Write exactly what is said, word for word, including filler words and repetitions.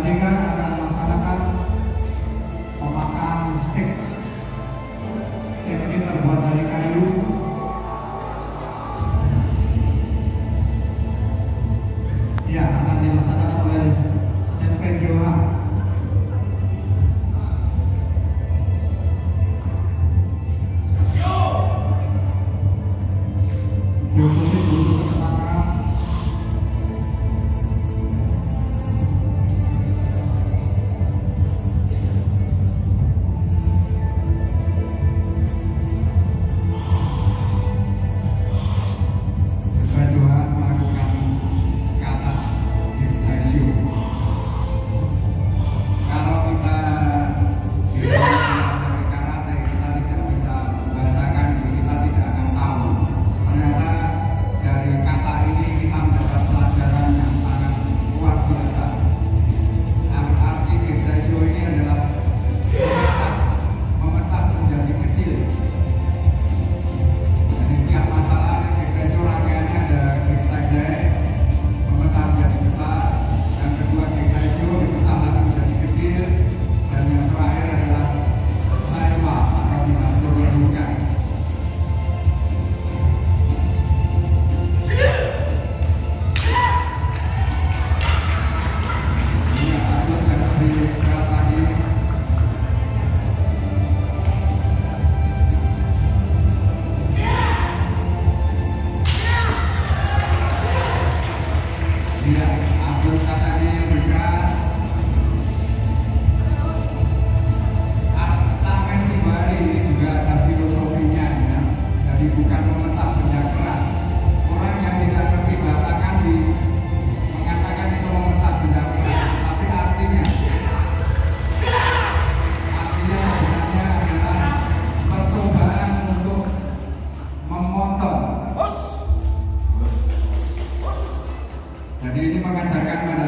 Pertandingan akan melaksanakan pemakaan stek. Stek ini terbuat dari kayu. Ya, akan dilaksanakan oleh Sempen Johan. Diutusin dulu ke tengah. Bukan memecah benda keras. Orang yang tidak ngerti bahasa kanji mengatakan itu memecah benda keras, tapi artinya artinya sebenarnya adalah percobaan untuk memotong. Jadi ini mengajarkan